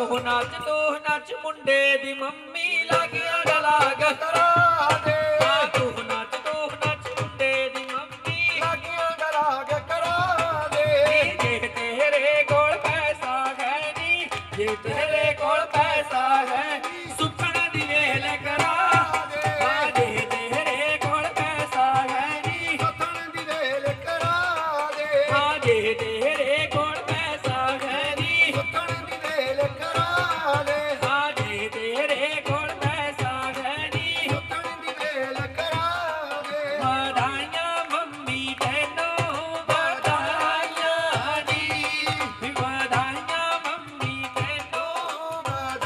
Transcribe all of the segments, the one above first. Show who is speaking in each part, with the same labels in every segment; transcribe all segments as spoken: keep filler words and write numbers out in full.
Speaker 1: ਤੂੰ ਨੱਚ ਤੂੰ ਨੱਚ ਮੁੰਡੇ ਦੀ ਮੰਮੀ ਲੱਗਿਆ ਗਲਾਗ
Speaker 2: ਕਰਾ ਦੇ
Speaker 1: ਆ ਤੂੰ ਨੱਚ ਤੂੰ ਨੱਚ ਮੁੰਡੇ ਦੀ ਮੰਮੀ
Speaker 2: ਲੱਗਿਆ ਗਲਾਗ ਕਰਾ ਦੇ
Speaker 1: ਜੇ ਤੇਰੇ ਕੋਲ ਪੈਸਾ ਹੈ ਨੀ ਜੇ ਤੇਰੇ ਕੋਲ ਪੈਸਾ ਹੈ ਸੁੱਖਣ ਦੀ ਵੇਲ ਕਰਾ ਆ ਜੇ ਤੇਰੇ ਕੋਲ ਪੈਸਾ ਹੈ ਨੀ
Speaker 2: ਸੁੱਖਣ ਦੀ ਵੇਲ ਕਰਾ ਦੇ
Speaker 1: ਆ ਜੇ ਤੇਰੇ ਕੋਲ ਪੈਸਾ ਹੈ ਨੀ
Speaker 2: ਸੁੱਖਣ ਦੀ ਵੇਲ ਕਰਾ ਦੇ
Speaker 1: ਆ ਜੇ ਤੇਰੇ ਕੋਲ ਪੈਸਾ ਹੈ ਨੀ
Speaker 2: ਸੁੱਖਣ ਦੀ ਵੇਲ ਕਰਾ ਦੇ
Speaker 1: ਵਧਾਈਆਂ ਮੰਮੀ ਤੈਨੂੰ ਵਧਾਈਆਂ ਨੀ ਵਧਾਈਆਂ ਮੰਮੀ ਤੈਨੂੰ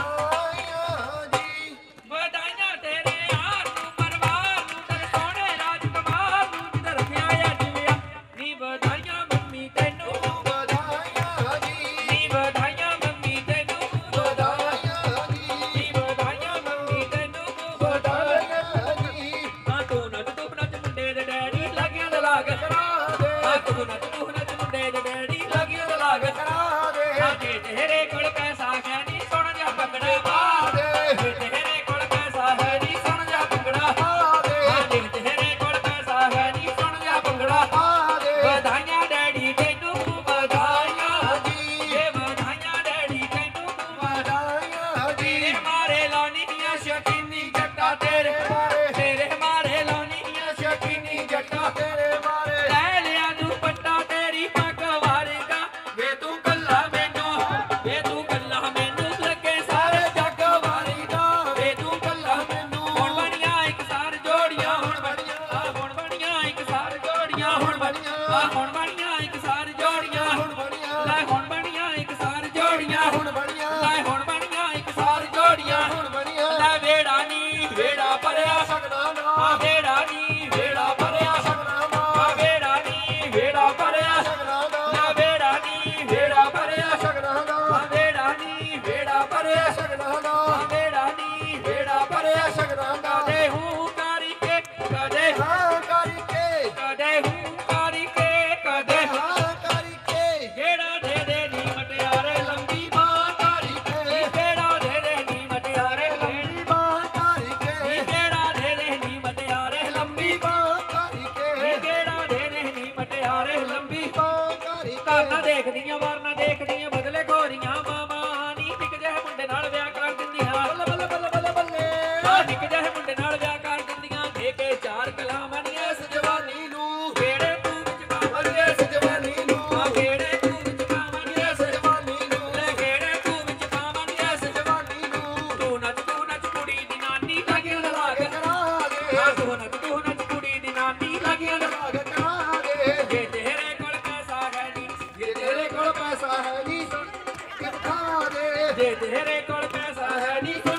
Speaker 2: ਵਧਾਈਆਂ ਜੀ
Speaker 1: ਵਧਾਈਆਂ ਤੇਰੇ ਯਾਰ ਨੂੰ ਪਰਿਵਾਰ ਨੂੰ ਤੇਰੇ ਸੋਹਣੇ ਰਾਜਕੁਮਾਰ ਨੂੰ ਜਿੱਦ ਰੱਖਿਆ ਅੱਜ ਵਿਆਹ ਨੀ ਵਧਾਈਆਂ ਮੰਮੀ ਤੈਨੂੰ
Speaker 2: ਵਧਾਈਆਂ ਜੀ
Speaker 1: ਨੀ ਵਧਾਈਆਂ ਮੰਮੀ ਤੈਨੂੰ
Speaker 2: ਵਧਾਈਆਂ ਜੀ
Speaker 1: ਨੀ ਵਧਾਈਆਂ ਮੰਮੀ ਤੈਨੂੰ
Speaker 2: ਵਧਾਈਆਂ ਜੀ
Speaker 1: ਆ ਤੂੰ ਨੱਚ ਤੂੰ ਨੱਚ ਮੁੰਡੇ ਦੇ ਡੈਡੀ ਲੱਗਿਆ ਦਾ ਲਾਗ
Speaker 2: ਕਰਾ ਦੇ
Speaker 1: ਆ ਤੂੰ ਨੱਚ ਤੂੰ ਨੱਚ ਮੁੰਡੇ ਦੇ ਡੈਡੀ ਲੱਗਿਆ ਦਾ ਲਾਗ
Speaker 2: ਕਰਾ ਦੇ
Speaker 1: ਆ ਜੇ ਤੇਰੇ ਕੋਲ ਪੈਸਾ ਹੈ ਨੀ ਸੋਹਣਾ ਜਿਹਾ ਭੰਗੜਾ ਪਾ
Speaker 2: ਦੇ
Speaker 1: ਜੇ ਤੇਰੇ ਕੋਲ ਪੈਸਾ ਹੈ ਨੀ ਸੋਹਣਾ ਜਿਹਾ ਭੰਗੜਾ
Speaker 2: ਆ ਦੇ
Speaker 1: ਆ ਜੇ ਤੇਰੇ ਕੋਲ ਪੈਸਾ ਹੈ ਨੀ ਸੋਹਣਾ ਜਿਹਾ ਭੰਗੜਾ
Speaker 2: ਆ ਦੇ
Speaker 1: ਵਧਾਈਆਂ ਡੈਡੀ ਤੈਨੂੰ ਵਧਾਈਆਂ
Speaker 2: ਜੀ
Speaker 1: ਇਹ ਵਧਾਈਆਂ ਡੈਡੀ ਤੈਨੂੰ
Speaker 2: ਵਧਾਈਆਂ ਜੀ
Speaker 1: ਤੇਰੇ ਮਾਰੇ ਲਾਉਣੀਆਂ ਸ਼ਕੀਨੀ ਜੱਟਾ ਤੇਰੇ
Speaker 2: ਮਾਰੇ
Speaker 1: ਤੇਰੇ ਮਾਰੇ ਲਾਉਣੀਆਂ ਸ਼ਕੀਨੀ ਜੱਟਾ
Speaker 2: ਤੇਰੇ ਮਾਰੇ
Speaker 1: ਲੈ ਲਿਆ ਦੁਪੱਟਾ ਤੇਰੀ ਪੱਗ ਵਾਰੇਗਾ ਵੇ ਤੂੰ ਕੱਲਾ ਮੈਨੂੰ ਵੇ ਤੂੰ ਕੱਲਾ ਮੈਨੂੰ ਲੱਗੇ ਸਾਰੇ ਜੱਗ ਵਾਰੇਗਾ ਵੇ ਤੂੰ ਕੱਲਾ ਮੈਨੂੰ ਹੁਣ ਬਣੀਆਂ ਇੱਕ ਸਾਰ ਜੋੜੀਆਂ ਹੁਣ ਬਣੀਆਂ ਆ ਹੁਣ ਬਣੀਆਂ ਇੱਕ ਸਾਰ ਜੋੜੀਆਂ ਹੁਣ ਬਣੀਆਂ ਆ ਹੁਣ ਬਣੀਆਂ ਇੱਕ ਸਾਰ ਜੋੜੀਆਂ
Speaker 2: ਹੁਣ ਬਣੀਆਂ
Speaker 1: ਲੈ ਹੁਣ ਬਣੀਆਂ ਇੱਕ ਸਾਰ ਜੋੜੀਆਂ
Speaker 2: ਹੁਣ ਬਣੀਆਂ
Speaker 1: ਲੈ ਹੁਣ ਬਣੀਆਂ ਇੱਕ ਸਾਰ ਜੋੜੀਆਂ
Speaker 2: ਹੁਣ ਬਣੀਆਂ
Speaker 1: ਲੈ ਵੇੜਾ ਨੀ ਵੇੜਾ ਭਰਿਆ
Speaker 2: ਸਕਣਾ
Speaker 1: ਆ
Speaker 2: ਨਾ
Speaker 1: ਵੇੜਾ ਨੀ ਵੇੜਾ ਭਰਿਆ
Speaker 2: ਸਕਣਾ
Speaker 1: ਆ
Speaker 2: ਨਾ
Speaker 1: ਵੇੜਾ ਨੀ ਵੇੜਾ ਭਰਿਆ
Speaker 2: ਸਕਣਾ
Speaker 1: ਨਾ
Speaker 2: ਨਾ
Speaker 1: ਵੇੜਾ ਨੀ ਵੇੜਾ ਭਰਿਆ
Speaker 2: ਸਕਣਾ
Speaker 1: ਆ
Speaker 2: ਨਾ
Speaker 1: ਵੇੜਾ ਨੀ ਵੇੜਾ ਭਰਿਆ
Speaker 2: ਸਕਣਾ
Speaker 1: ਆ
Speaker 2: ਨਾ
Speaker 1: ਵੇੜਾ ਨੀ ਵੇੜਾ ਭਰਿਆ
Speaker 2: ਸਕਣਾ ਨਾ
Speaker 1: ਕਦੇ ਹੂੰ ਕਰੀ ਕੇ ਕਦੇ
Speaker 2: ਹਾਂ ਕਰਕੇ
Speaker 1: ਕਦੇ ਹੂੰ ਕਰੀ ਕੇ ਕਦੇ
Speaker 2: ਹਾਂ ਕਰਕੇ
Speaker 1: ਜਿਹੜਾ ਦੇ ਦੇ ਨੀ ਮਟਿਆਰੇ ਲੰਬੀ ਬਾਂਹ
Speaker 2: ਕਰਕੇ
Speaker 1: ਜਿਹੜਾ ਦੇ ਦੇ ਨੀ ਮਟਿਆਰੇ ਲੰਬੀ
Speaker 2: ਬਾਹ
Speaker 1: ਨੀ
Speaker 2: ਕਰਕੇ
Speaker 1: ਜਿਹੜਾ ਦੇ ਦੇ ਨੀ ਮਟਿਆਰੇ ਲੰਬੀ
Speaker 2: ਬਾਹ
Speaker 1: ਨੀ
Speaker 2: ਕਰਕੇ
Speaker 1: ਜਿਹੜਾ ਦੇ ਦੇ ਨੀ ਮਟਿਆਰੇ ਲੰਬੀ
Speaker 2: ਬਾਹ
Speaker 1: ਘਰ ਨਾ
Speaker 2: ਕਰਕੇ
Speaker 1: ਦੇਖਦੀਆਂ ਵਾਰ ਨਾ ਦੇਖਦੀਆਂ ਬਦਲੇ ਖੋਰੀਆਂ ਮਾਮਾ ਨੀ ਟਿਕ ਜਿਹੇ ਮੁੰਡੇ ਨਾਲ ਵਿਆਹ ਕਰ ਦਿੰਦੀਆਂ
Speaker 2: ਬੱਲੇ ਬੱਲੇ ਬੱਲੇ ਬੱਲੇ ਬੱਲੇ
Speaker 1: ਆ ਟਿਕ ਜਿਹੇ ਮੁੰਡੇ ਨਾਲ ਵਿਆਹ ਕਰ ਦਿੰਦੀਆਂ ਦੇ ਕੇ ਚਾਰ ਕਲਾਮਾਂ ਨੀ ਇਸ ਜਵਾਨੀ ਨੂੰ ਕਿਹੜੇ ਤੂੰ ਵਿੱਚ ਕਾਵਾਂ ਨੀ ਇਸ
Speaker 2: ਜਵਾਨੀ ਨੂੰ
Speaker 1: ਆ ਕਿਹੜੇ ਤੂੰ ਵਿੱਚ ਕਾਵਾਂ ਨੀ ਇਸ
Speaker 2: ਜਵਾਨੀ ਨੂੰ
Speaker 1: ਲੈ ਕਿਹੜੇ ਤੂੰ ਵਿੱਚ ਕਾਵਾਂ ਨੀ ਇਸ
Speaker 2: ਜਵਾਨੀ ਨੂੰ
Speaker 1: ਤੂੰ ਨੱਚ ਤੂੰ ਨੱਚ ਕੁੜੀ ਦੀ ਨਾਨੀ ਲੱਗਿਆ ਦਾ ਲਾਗ
Speaker 2: ਕਰਾ ਦੇ
Speaker 1: ਆ ਤੂੰ ਨੱਚ ਤੂੰ ਨੱਚ ਕੁੜੀ ਦੀ ਨਾਨੀ ਲੱਗਿਆ ਦਾ ਲਾਗ
Speaker 2: ਕਰਾ ਦੇ
Speaker 1: ਜੇ ਤੇਰੇ ਕੋਲ ਪੈਸਾ ਹੈ ਨੀ
Speaker 2: ਜੇ ਤੇਰੇ ਕੋਲ ਪੈਸਾ ਹੈ ਨਹੀਂ ਕਿੱਥਾ ਦੇ
Speaker 1: ਜੇ ਤੇਰੇ ਕੋਲ ਪੈਸਾ ਹੈ ਨੀ